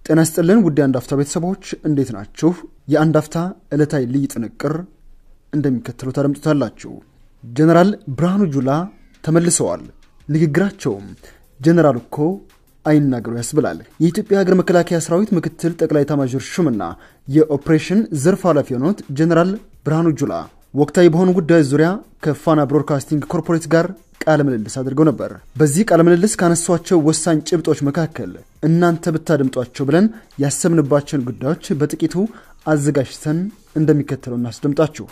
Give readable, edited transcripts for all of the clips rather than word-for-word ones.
ጤና ይስጥልን ውድ የአንድ አፍታ ቤተሰቦች እንዴት ናችሁ? የአንድ አፍታ ዕለታዊ ልይ ጥንቅር እንደሚከተለው ታደምጡታላችሁ። ጀነራል ብርሃኑ ጁላ ተመልሰዋል። ንግግራቸውም ጀነራል እኮ አይናገሩ ያስብላል። የኢትዮጵያ ሀገር መከላከያ ሰራዊት ምክትል ጠቅላይ ኤታማዦር ሹምና የኦፕሬሽን ዘርፍ ኃላፊ የሆኑት ጀነራል ብርሃኑ ጁላ ወቅታዊ በሆኑ ጉዳዮች ዙሪያ ከፋና ብሮድካስቲንግ ኮርፖሬት ጋር ቃለ ምልልስ አድርገው ነበር። በዚህ ቃለ ምልልስ ካነሷቸው ወሳኝ ጭብጦች መካከል እናንተ ብታደምጧቸው ብለን ያሰብንባቸውን ጉዳዮች በጥቂቱ አዘጋጅተን እንደሚከተለው እናስደምጣችሁ።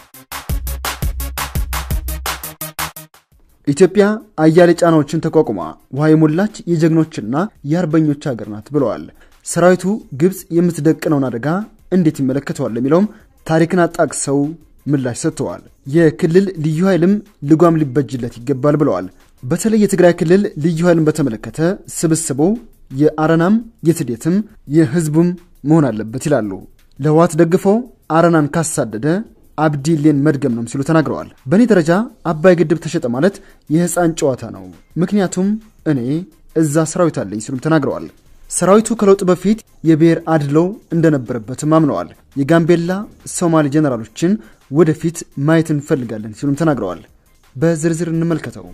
ኢትዮጵያ አያሌ ጫናዎችን ተቋቁማ ውሃ የሞላች የጀግኖችና የአርበኞች ሀገር ናት ብለዋል። ሰራዊቱ ግብጽ የምትደቅነውን አደጋ እንዴት ይመለከተዋል ለሚለውም ታሪክን አጣቅሰው ምላሽ ሰጥተዋል። የክልል ልዩ ኃይልም ልጓም ሊበጅለት ይገባል ብለዋል። በተለይ የትግራይ ክልል ልዩ ኃይልን በተመለከተ ስብስቡ የአረናም የትዴትም የህዝቡም መሆን አለበት ይላሉ። ለህወሓት ደግፈው አረናን ካሳደደ አብዲሌን መድገም ነው ሲሉ ተናግረዋል። በኔ ደረጃ አባይ ግድብ ተሸጠ ማለት የህፃን ጨዋታ ነው፣ ምክንያቱም እኔ እዛ ሰራዊት አለኝ ሲሉ ተናግረዋል። ሰራዊቱ ከለውጥ በፊት የብሔር አድሎ እንደነበረበትም አምነዋል። የጋምቤላ ሶማሊ ጀነራሎችን ወደፊት ማየት እንፈልጋለን ሲሉም ተናግረዋል። በዝርዝር እንመልከተው።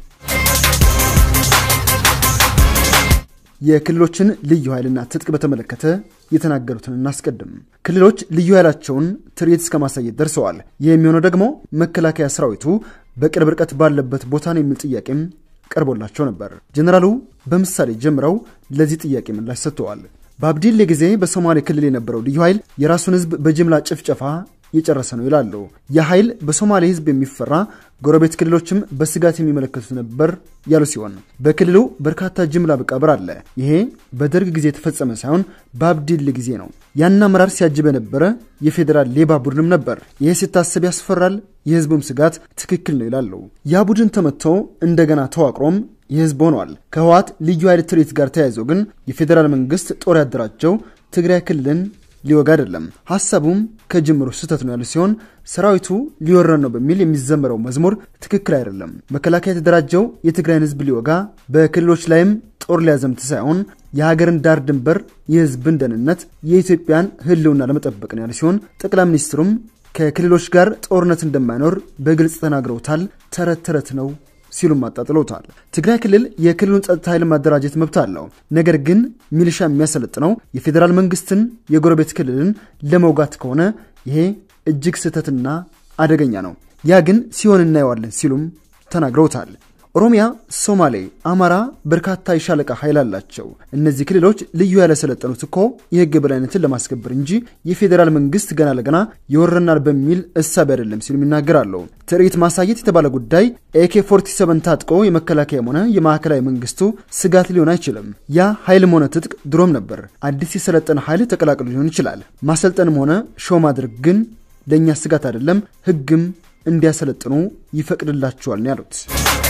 የክልሎችን ልዩ ኃይልና ትጥቅ በተመለከተ የተናገሩትን እናስቀድም። ክልሎች ልዩ ኃይላቸውን ትርኢት እስከማሳየት ደርሰዋል። የሚሆነው ደግሞ መከላከያ ሰራዊቱ በቅርብ ርቀት ባለበት ቦታ ነው የሚል ጥያቄም ቀርቦላቸው ነበር። ጀነራሉ በምሳሌ ጀምረው ለዚህ ጥያቄ ምላሽ ሰጥተዋል። በአብዲሌ ጊዜ በሶማሌ ክልል የነበረው ልዩ ኃይል የራሱን ህዝብ በጅምላ ጭፍጨፋ የጨረሰ ነው ይላሉ። የኃይል በሶማሌ ህዝብ የሚፈራ ጎረቤት ክልሎችም በስጋት የሚመለከቱት ነበር ያሉ ሲሆን በክልሉ በርካታ ጅምላ መቃብር አለ። ይሄ በደርግ ጊዜ ተፈጸመ ሳይሆን በአብዲሌ ጊዜ ነው። ያና አመራር ሲያጅብ የነበረ የፌደራል ሌባ ቡድንም ነበር። ይሄ ሲታሰብ ያስፈራል። የህዝቡም ስጋት ትክክል ነው ይላሉ። ያ ቡድን ተመቶ እንደገና ተዋቅሮም የህዝብ ሆኗል። ከህወሓት ልዩ ኃይል ትርኢት ጋር ተያይዞ ግን የፌደራል መንግስት ጦር ያደራጀው ትግራይ ክልልን ሊወጋ አይደለም። ሐሳቡም ከጅምሩ ስህተት ነው ያሉ ሲሆን ሰራዊቱ ሊወረን ነው በሚል የሚዘመረው መዝሙር ትክክል አይደለም። መከላከያ የተደራጀው የትግራይን ህዝብ ሊወጋ በክልሎች ላይም ጦር ሊያዘምት ሳይሆን የሀገርን ዳር ድንበር የህዝብን ደህንነት የኢትዮጵያን ህልውና ለመጠበቅ ነው ያሉ ሲሆን ጠቅላይ ሚኒስትሩም ከክልሎች ጋር ጦርነት እንደማይኖር በግልጽ ተናግረውታል። ተረት ነው ሲሉም አጣጥለውታል። ትግራይ ክልል የክልሉን ጸጥታ ኃይል ማደራጀት መብት አለው። ነገር ግን ሚሊሻ የሚያሰለጥነው የፌደራል መንግስትን የጎረቤት ክልልን ለመውጋት ከሆነ ይሄ እጅግ ስህተትና አደገኛ ነው። ያ ግን ሲሆን እናየዋለን ሲሉም ተናግረውታል። ኦሮሚያ፣ ሶማሌ፣ አማራ በርካታ የሻለቃ ኃይል አላቸው። እነዚህ ክልሎች ልዩ ያለሰለጠኑት እኮ የህግ በላይነትን ለማስከበር እንጂ የፌደራል መንግስት ገና ለገና ይወረናል በሚል እሳቤ አይደለም ሲሉ ይናገራሉ። ትርኢት ማሳየት የተባለ ጉዳይ AK47 ታጥቆ የመከላከያም ሆነ የማዕከላዊ መንግስቱ ስጋት ሊሆን አይችልም። ያ ኃይልም ሆነ ትጥቅ ድሮም ነበር። አዲስ የሰለጠነ ኃይል ተቀላቅሎ ሊሆን ይችላል። ማሰልጠንም ሆነ ሾው ማድረግ ግን ለኛ ስጋት አይደለም። ህግም እንዲያሰለጥኑ ይፈቅድላቸዋል ነው ያሉት።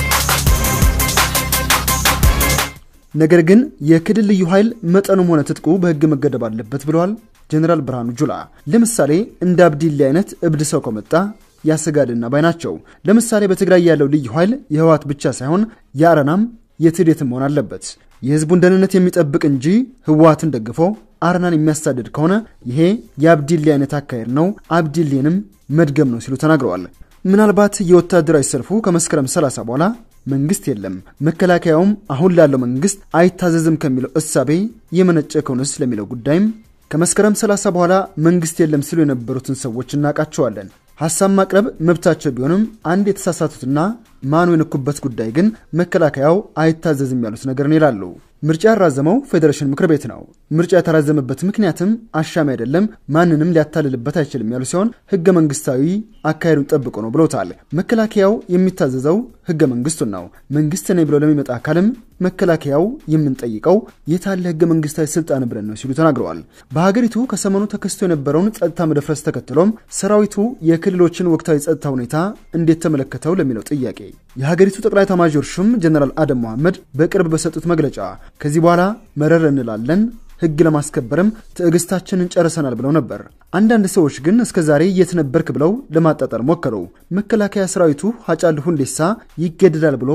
ነገር ግን የክልል ልዩ ኃይል መጠኑም ሆነ ትጥቁ በህግ መገደብ አለበት ብለዋል ጀነራል ብርሃኑ ጁላ። ለምሳሌ እንደ አብዲሌ አይነት እብድ ሰው ከመጣ ያሰጋልና ባይናቸው። ለምሳሌ በትግራይ ያለው ልዩ ኃይል የህወሓት ብቻ ሳይሆን የአረናም የትዴትም መሆን አለበት። የህዝቡን ደህንነት የሚጠብቅ እንጂ ህወሓትን ደግፎ አረናን የሚያሳድድ ከሆነ ይሄ የአብዲሌ አይነት አካሄድ ነው። አብዲሌንም መድገም ነው ሲሉ ተናግረዋል። ምናልባት የወታደራዊ ሰልፉ ከመስከረም 30 በኋላ መንግስት የለም መከላከያውም አሁን ላለው መንግስት አይታዘዝም ከሚለው እሳቤ የመነጨ ከሆነስ ለሚለው ጉዳይም ከመስከረም 30 በኋላ መንግስት የለም ሲሉ የነበሩትን ሰዎች እናቃቸዋለን። ሐሳብ ማቅረብ መብታቸው ቢሆንም አንድ የተሳሳቱትና ማኑ የነኩበት ጉዳይ ግን መከላከያው አይታዘዝም ያሉት ነገር ነው ይላሉ። ምርጫ ያራዘመው ፌደሬሽን ምክር ቤት ነው። ምርጫ የተራዘመበት ምክንያትም አሻሚ አይደለም፣ ማንንም ሊያታልልበት አይችልም ያሉ ሲሆን ህገ መንግስታዊ አካሄዱን ጠብቆ ነው ብለውታል። መከላከያው የሚታዘዘው ህገ መንግስቱን ነው። መንግስት ነኝ ብሎ ለሚመጣ አካልም መከላከያው የምንጠይቀው የታለ ህገ መንግስታዊ ስልጣን ብለን ነው ሲሉ ተናግረዋል። በሀገሪቱ ከሰሞኑ ተከስቶ የነበረውን ጸጥታ መደፍረስ ተከትሎም ሰራዊቱ የክልሎችን ወቅታዊ ጸጥታ ሁኔታ እንዴት ተመለከተው ለሚለው ጥያቄ የሀገሪቱ ጠቅላይ ኤታማዦር ሹም ጀነራል አደም መሐመድ በቅርብ በሰጡት መግለጫ ከዚህ በኋላ መረር እንላለን፣ ህግ ለማስከበርም ትዕግስታችንን ጨርሰናል ብለው ነበር። አንዳንድ ሰዎች ግን እስከዛሬ የት ነበርክ ብለው ለማጣጣር ሞከሩ። መከላከያ ሰራዊቱ ሃጫሉ ሁንዴሳ ይገደዳል ብሎ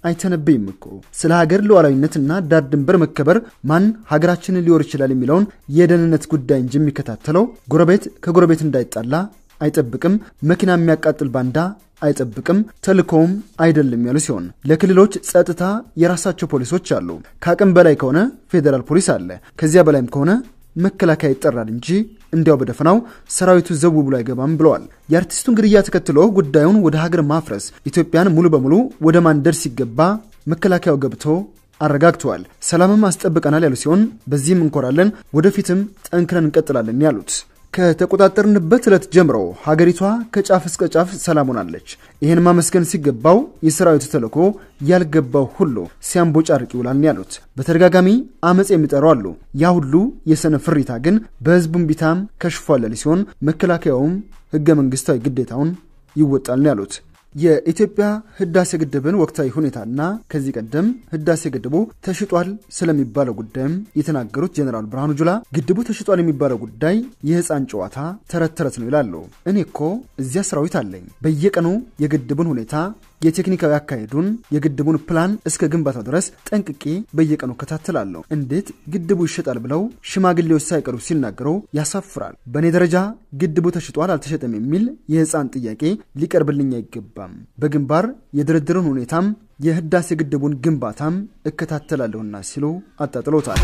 አይተነበይም እኮ ስለ ሀገር ሉዓላዊነትና ዳር ድንበር መከበር ማን ሀገራችንን ሊወር ይችላል የሚለውን የደህንነት ጉዳይ እንጂ የሚከታተለው ጎረቤት ከጎረቤት እንዳይጣላ አይጠብቅም። መኪና የሚያቃጥል ባንዳ አይጠብቅም። ተልኮም አይደለም ያሉ ሲሆን ለክልሎች ጸጥታ የራሳቸው ፖሊሶች አሉ። ከአቅም በላይ ከሆነ ፌደራል ፖሊስ አለ። ከዚያ በላይም ከሆነ መከላከያ ይጠራል እንጂ እንዲያው በደፈናው ሰራዊቱ ዘው ብሎ አይገባም ብለዋል። የአርቲስቱን ግድያ ተከትሎ ጉዳዩን ወደ ሀገር ማፍረስ ኢትዮጵያን ሙሉ በሙሉ ወደ ማንደር ሲገባ መከላከያው ገብቶ አረጋግቷል። ሰላምም አስጠብቀናል ያሉ ሲሆን በዚህም እንኮራለን፣ ወደፊትም ጠንክረን እንቀጥላለን ያሉት ከተቆጣጠርንበት ዕለት ጀምሮ ሀገሪቷ ከጫፍ እስከ ጫፍ ሰላም ሆናለች። ይሄን ማመስገን ሲገባው የሰራዊቱ ተልኮ ያልገባው ሁሉ ሲያምቦጫርቅ ይውላል ያሉት በተደጋጋሚ አመጽ የሚጠሩ አሉ። ያ ሁሉ የሰነ ፍሪታ ግን በህዝቡም ቢታም ከሽፏል ሲሆን መከላከያውም ህገ መንግስታዊ ግዴታውን ይወጣል ያሉት የኢትዮጵያ ህዳሴ ግድብን ወቅታዊ ሁኔታና ከዚህ ቀደም ህዳሴ ግድቡ ተሽጧል ስለሚባለው ጉዳይም የተናገሩት ጀነራል ብርሃኑ ግድቡ ተሽጧል የሚባለው ጉዳይ የህፃን ጨዋታ ተረት ነው ይላሉ። እኔኮ እዚያ ሰራዊት አለኝ። በየቀኑ የግድቡን ሁኔታ የቴክኒካዊ አካሄዱን የግድቡን ፕላን እስከ ግንባታው ድረስ ጠንቅቄ በየቀኑ ከታተላለሁ። እንዴት ግድቡ ይሸጣል ብለው ሽማግሌዎች ሳይቀሩ ሲናገሩ ያሳፍራል። በኔ ደረጃ ግድቡ ተሽጧል አልተሸጠም የሚል የህፃን ጥያቄ ሊቀርብልኝ አይገባም። በግንባር የድርድሩን ሁኔታም የህዳሴ ግድቡን ግንባታም እከታተላለሁና ሲሉ አጣጥሎታል።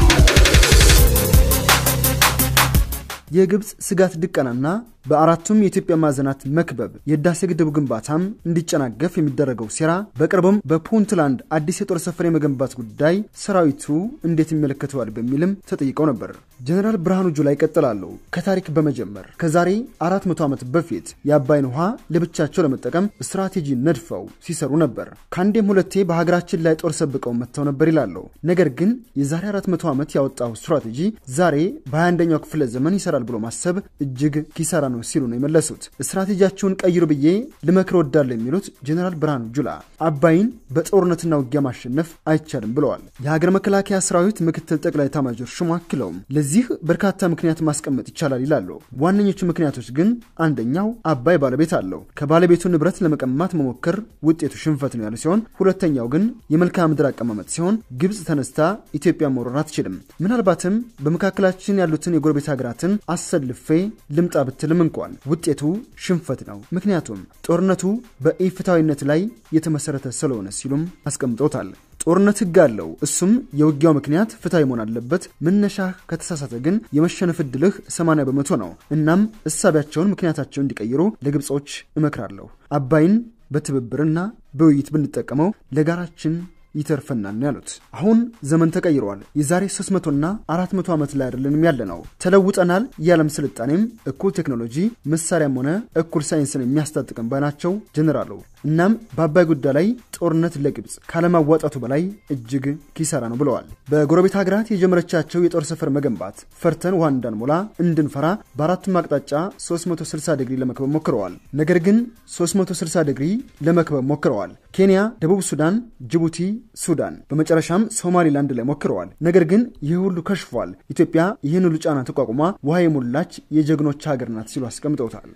የግብጽ ስጋት ድቀናና በአራቱም የኢትዮጵያ ማዕዘናት መክበብ የህዳሴ ግድቡ ግንባታም እንዲጨናገፍ የሚደረገው ሴራ በቅርቡም በፑንትላንድ አዲስ የጦር ሰፈር የመገንባት ጉዳይ ሰራዊቱ እንዴት ይመለከተዋል በሚልም ተጠይቀው ነበር። ጀነራል ብርሃኑ ይቀጥላሉ። ከታሪክ በመጀመር ከዛሬ 400 ዓመት በፊት የአባይን ውሃ ለብቻቸው ለመጠቀም ስትራቴጂ ነድፈው ሲሰሩ ነበር። ካንዴም ሁለቴ በሀገራችን ላይ ጦር ሰብቀው መተው ነበር ይላሉ። ነገር ግን የዛሬ 400 ዓመት ያወጣው ስትራቴጂ ዛሬ በ21ኛው ክፍለ ዘመን ይሰራል ብሎ ማሰብ እጅግ ኪሳራ ነው ሲሉ ነው የመለሱት። ስትራቴጂያቸውን ቀይሩ ብዬ ልመክር ወዳለሁ የሚሉት ጀነራል ብርሃኑ አባይን በጦርነትና ውጊያ ማሸነፍ አይቻልም ብለዋል። የሀገር መከላከያ ሰራዊት ምክትል ጠቅላይ ኤታማዦር ሹም አክለውም ለዚህ በርካታ ምክንያት ማስቀመጥ ይቻላል ይላሉ። ዋነኞቹ ምክንያቶች ግን አንደኛው አባይ ባለቤት አለው፣ ከባለቤቱ ንብረት ለመቀማት መሞከር ውጤቱ ሽንፈት ነው ያሉ ሲሆን ሁለተኛው ግን የመልክዓ ምድር አቀማመጥ ሲሆን ግብጽ ተነስታ ኢትዮጵያ መውረር አትችልም። ምናልባትም በመካከላችን ያሉትን የጎረቤት ሀገራትን አሰልፌ ልምጣ ብትልም እንኳን ውጤቱ ሽንፈት ነው። ምክንያቱም ጦርነቱ በኢፍታዊነት ላይ የተመሰረተ ስለሆነ ሲሉም አስቀምጠውታል። ጦርነት ህግ አለው። እሱም የውጊያው ምክንያት ፍትሃዊ መሆን አለበት። መነሻ ከተሳሳተ ግን የመሸነፍ ዕድልህ 80% ነው። እናም እሳቢያቸውን ምክንያታቸውን እንዲቀይሩ ለግብጾች እመክራለሁ። አባይን በትብብርና በውይይት ብንጠቀመው ለጋራችን ይተርፈናል ያሉት አሁን ዘመን ተቀይሯል። የዛሬ 300 እና 400 ዓመት ላይ አይደለንም ያለነው። ተለውጠናል። የዓለም ስልጣኔም እኩል ቴክኖሎጂ መሳሪያም ሆነ እኩል ሳይንስን የሚያስታጥቀም ባናቸው ጀነራሉ እናም በአባይ ጉዳይ ላይ ጦርነት ለግብጽ ካለማዋጣቱ በላይ እጅግ ኪሳራ ነው ብለዋል። በጎረቤት ሀገራት የጀመረቻቸው የጦር ሰፈር መገንባት ፈርተን ውሃ እንዳንሞላ እንድንፈራ በአራቱም አቅጣጫ 360 ዲግሪ ለመክበብ ሞክረዋል። ነገር ግን 360 ዲግሪ ለመክበብ ሞክረዋል። ኬንያ፣ ደቡብ ሱዳን፣ ጅቡቲ፣ ሱዳን በመጨረሻም ሶማሊላንድ ላይ ሞክረዋል። ነገር ግን ይህ ሁሉ ከሽፏል። ኢትዮጵያ ይህን ሁሉ ጫና ተቋቁማ ውሃ የሞላች የጀግኖች ሀገር ናት ሲሉ አስቀምጠውታል።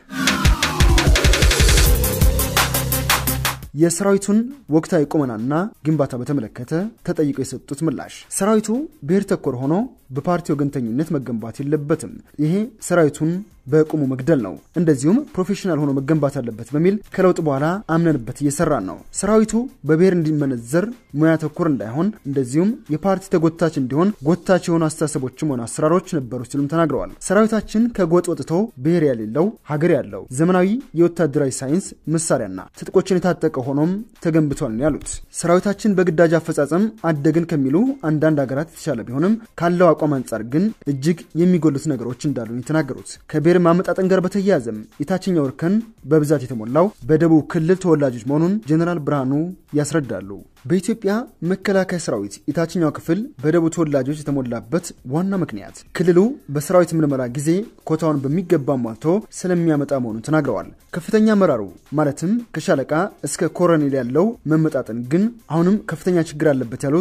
የሰራዊቱን ወቅታዊ ቁመናና ግንባታ በተመለከተ ተጠይቀው የሰጡት ምላሽ ሰራዊቱ ብሔር ተኮር ሆኖ በፓርቲ ወገንተኝነት መገንባት የለበትም። ይሄ ሰራዊቱን በቁሙ መግደል ነው። እንደዚሁም ፕሮፌሽናል ሆኖ መገንባት አለበት በሚል ከለውጥ በኋላ አምነንበት እየሰራን ነው። ሰራዊቱ በብሔር እንዲመነዘር ሙያ ተኮር እንዳይሆን እንደዚሁም የፓርቲ ተጎታች እንዲሆን ጎታች የሆኑ አስተሳሰቦችም ሆነ አሰራሮች ነበሩ ሲሉም ተናግረዋል። ሰራዊታችን ከጎጥ ወጥቶ ብሔር ያለው ሀገር ያለው ዘመናዊ የወታደራዊ ሳይንስ መሳሪያና ትጥቆችን የታጠቀ ሆኖም ተገንብቷል ያሉት ሰራዊታችን በግዳጅ አፈጻጸም አደግን ከሚሉ አንዳንድ ሀገራት የተሻለ ቢሆንም ካለው አቋም አንጻር ግን እጅግ የሚጎሉት ነገሮች እንዳሉ የተናገሩት ከብሔር ማመጣጠን ጋር በተያያዘም የታችኛው እርከን በብዛት የተሞላው በደቡብ ክልል ተወላጆች መሆኑን ጀነራል ብርሃኑ ያስረዳሉ። በኢትዮጵያ መከላከያ ሰራዊት የታችኛው ክፍል በደቡብ ተወላጆች የተሞላበት ዋና ምክንያት ክልሉ በሰራዊት ምልመላ ጊዜ ኮታውን በሚገባ ማልቶ ስለሚያመጣ መሆኑን ተናግረዋል። ከፍተኛ መራሩ ማለትም ከሻለቃ እስከ ኮሎኔል ያለው መመጣጠን ግን አሁንም ከፍተኛ ችግር አለበት ያሉት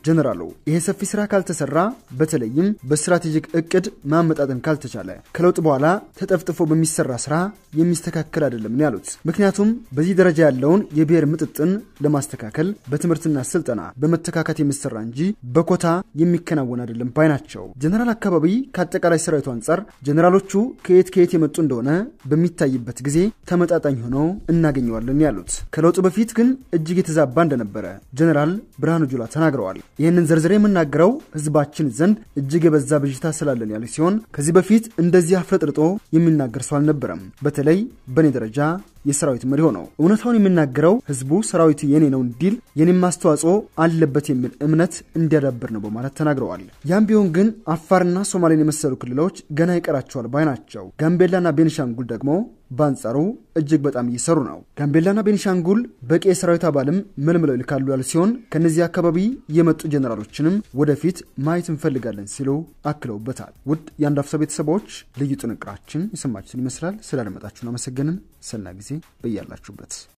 ጀነራሉ ይሄ ሰፊ ስራ ካልተሰራ በተለይም በስትራቴጂክ እቅድ ማመጣጠን ካልተቻለ ከለውጥ በኋላ ተጠፍጥፎ በሚሰራ ስራ የሚስተካከል አይደለም ያሉት ምክንያቱም በዚህ ደረጃ ያለውን የብሔር ምጥጥን ለማስተካከል በትምህርትና ስልጠና በመተካከት የሚሰራ እንጂ በኮታ የሚከናወን አይደለም ባይናቸው ጀነራል አካባቢ ከአጠቃላይ ሰራዊቱ አንፃር ጀነራሎቹ ከየት የመጡ እንደሆነ በሚታይበት ጊዜ ተመጣጣኝ ሆኖ እናገኘዋለን ያሉት ከለውጥ በፊት ግን እጅግ የተዛባ እንደነበረ ጀነራል ብርሃኑ ተናግረዋል ይሄንን ዘርዝሬ የምናገረው ህዝባችን ዘንድ እጅግ የበዛ ብዥታ ስላለን ያሉ ሲሆን ከዚህ በፊት እንደዚህ አፍረጥርጦ የሚናገር ሰው አልነበረም በተለይ በኔ ደረጃ የሰራዊት መሪ ሆነው እውነታውን የሚናገረው ህዝቡ ሰራዊቱ የኔ ነው እንዲል የኔም አስተዋጽኦ አለበት የሚል እምነት እንዲያዳብር ነው በማለት ተናግረዋል ያም ቢሆን ግን አፋርና ሶማሌን የመሰሉ ክልሎች ገና ይቀራቸዋል ባይናቸው ጋምቤላና ቤኒሻንጉል ደግሞ ባንጻሩ እጅግ በጣም እየሰሩ ነው ጋምቤላና ቤኒሻንጉል በቂ የሰራዊት አባልም መልምለው ይልካሉ ያሉ ሲሆን ከነዚህ አካባቢ የመጡ ጀነራሎችንም ወደፊት ማየት እንፈልጋለን ሲሉ አክለውበታል ውድ የአንድ አፍሳ ቤተሰቦች ልዩ ጥንቅራችን የሰማችሁትን ይመስላል ስላደመጣችሁን አመሰግነን ሰና ጊዜ በያላችሁበት